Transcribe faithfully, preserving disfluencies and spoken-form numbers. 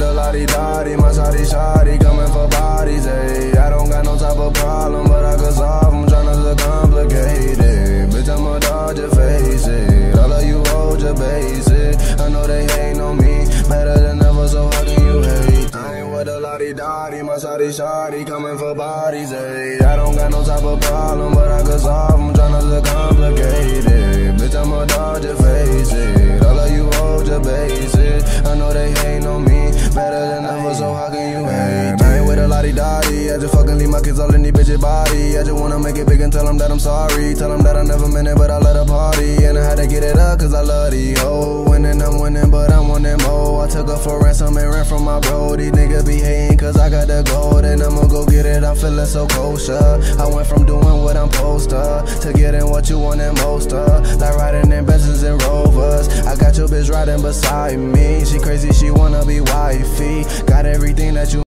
a lottie-dottie, my shawty-shawty coming for bodies, ayy. I don't got no type of problem, but I can solve them, tryna to complicate it. Bitch, I'ma dodge your face, it. All of you hold your basic. I know they hating on me, better than ever, so how can you hate? I ain't with a lottie-dottie, my shawty-shawty coming for bodies, ayy. I don't got no type of problem, but I can solve them, tryna to complicate it. Bitch, I'ma dodge your face, it. All of you hold your basic. I know they hating on me, better than ever, so how can you hate? I ain't with a lottie-dottie, I just fucking leave my kids all in these bitches' body. I just wanna make it big and tell them that I'm sorry. Tell them that I never meant it, but I let her party. And I had to get it up, cause I love these hoes. Winning, I'm winning, but I'm wanting more. I took her for ransom and ran from my bro. These niggas be hating, cause I got the gold. And I'ma go get it, I'm feeling so kosher. I went from doing what I'm supposed to, to getting what you want and most of. Like riding in Benzes and Rovers. I got your bitch riding beside me. She crazy, she wanna be wifey. Got everything that you